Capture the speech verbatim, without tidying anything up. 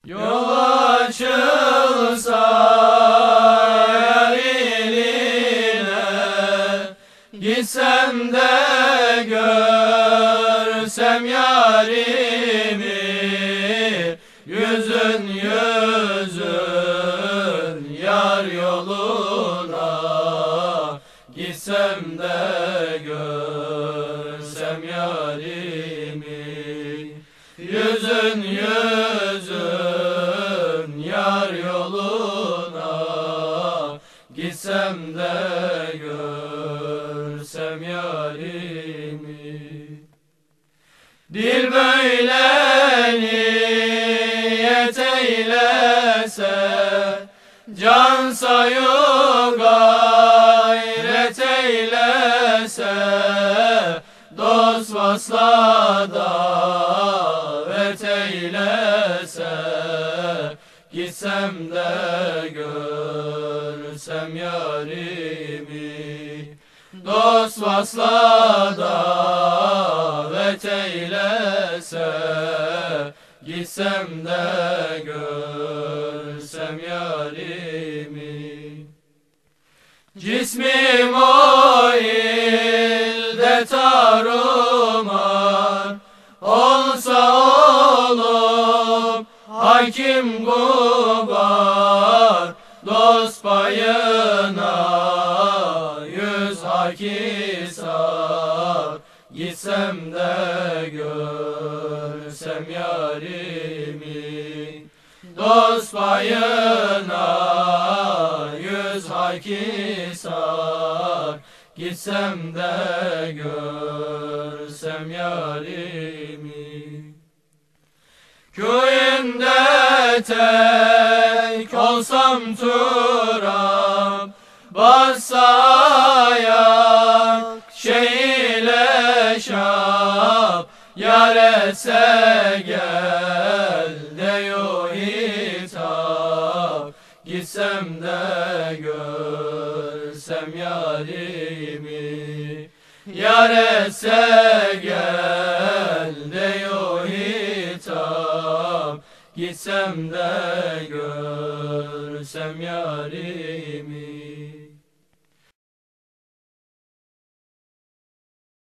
Yol açılsa yar iline, gitsem de görsem yarimi, yüzün yüzün yar yoluna, gitsem de görsem yarimi, yüzün yüzün yar yoluna, gitsem de görsem yarimi. Dil böyle niyet eylese, can sayu gayret eylese, dost vasla davet eylese, gitsem de görsem yarimi, dost vasla davet eylese, gitsem de görsem yarimi. Cismim o ilde tarumar olsa olup hakim gubar, dost payına yüz hakisar, gitsem de görsem yarimi, dost payına yüz hakisar, gitsem de görsem yarimi. Köyünde tek olsam turab bassa ayak şeyle şap, yar etse gel deyo hitap, gitsem de görsem yarimi, yar etse gel deyo hitap, gitsem de görsem yarimi.